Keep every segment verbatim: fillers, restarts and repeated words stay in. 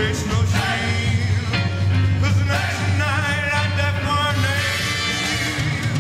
face no shame, 'cause the next night I left my name.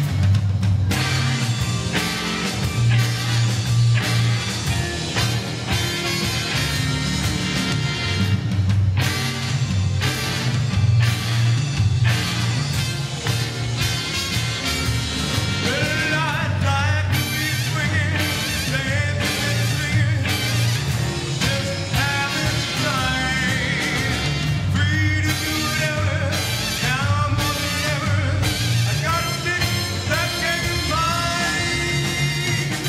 Well, I'd like to be swinging, dancing and singing, just having time, free to do whatever. Now more than ever, I got a stick that can bind.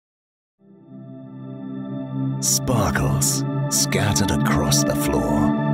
Sparkles scattered across the floor.